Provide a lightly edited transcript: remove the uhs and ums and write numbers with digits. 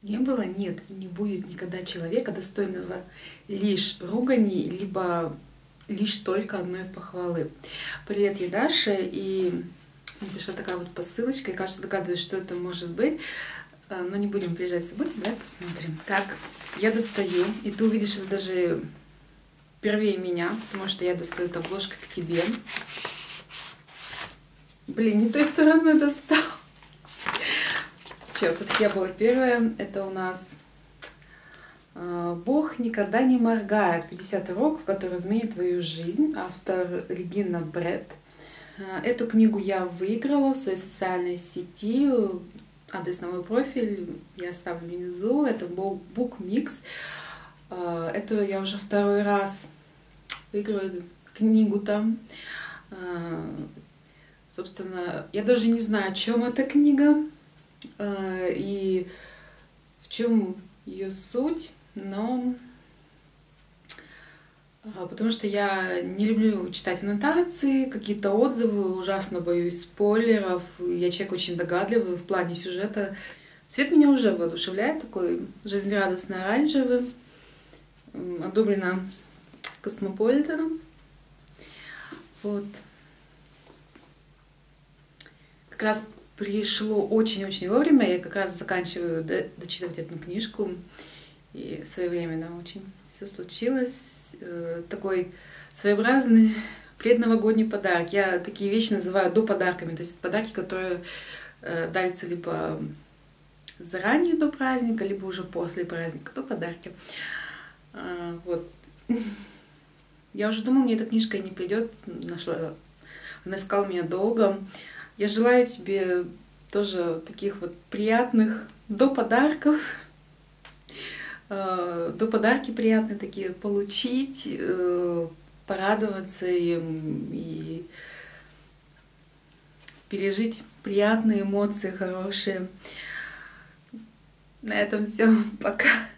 Не было, нет и не будет никогда человека, достойного лишь ругани, либо лишь только одной похвалы. Привет, я Даша, и мне пришла такая вот посылочка, и, кажется, догадываюсь, что это может быть, но не будем приезжать события, давай посмотрим. Так, я достаю, и ты увидишь это даже первее меня, потому что я достаю эту обложку к тебе. Блин, не той стороной достал. Сейчас, все-таки я была первая. Это у нас «Бог никогда не моргает. 50 уроков, которые изменят твою жизнь». Автор Регина Бретт. Эту книгу я выиграла в своей социальной сети. Адрес на мой профиль я оставлю внизу. Это BookMix. Это я уже второй раз выигрываю книгу там. Собственно, я даже не знаю, о чем эта книга и в чем ее суть, но потому что я не люблю читать аннотации, какие-то отзывы, ужасно боюсь спойлеров. Я человек очень догадливый в плане сюжета. Цвет меня уже воодушевляет, такой жизнерадостный оранжевый, одобрено Космополитеном. Вот. Как раз пришло очень-очень вовремя. Я как раз заканчиваю дочитывать эту книжку. И своевременно очень все случилось. Такой своеобразный предновогодний подарок. Я такие вещи называю доподарками. То есть подарки, которые дарятся либо заранее до праздника, либо уже после праздника. До подарки. Вот. Я уже думала, мне эта книжка не придет. Она искала меня долго. Я желаю тебе тоже таких вот приятных до подарков. До подарки приятные такие получить, порадоваться им и пережить приятные эмоции, хорошие. На этом все. Пока.